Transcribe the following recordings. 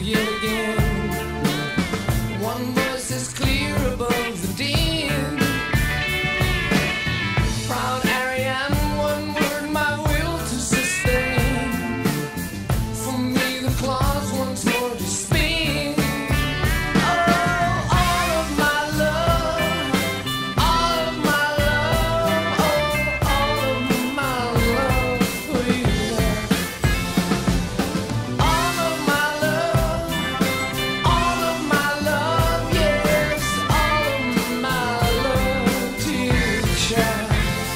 yet again. One voice is clear above the din. Proud Ariane, one word, my will to sustain. For me the claws once more to spin. Oh, all of my love, all of my love, oh, all of my love for you. All of my love, all of my love, yes, all of my love to you, child.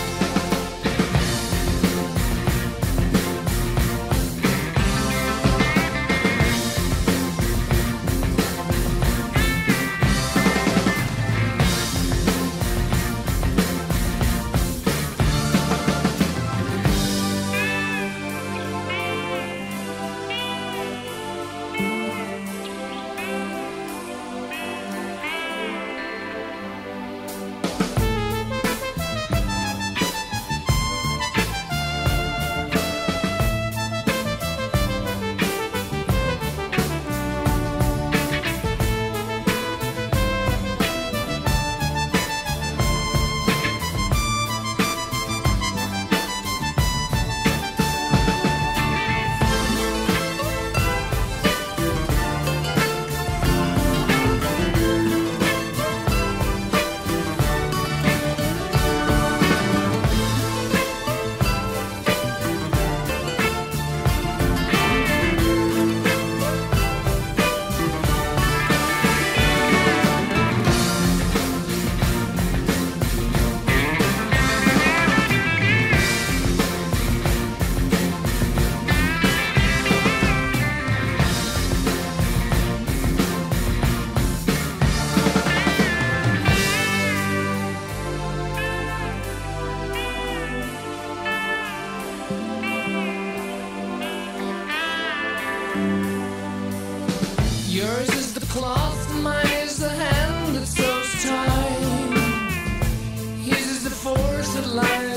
Yours is the cloth, mine is the hand that sews time. His is the force that lies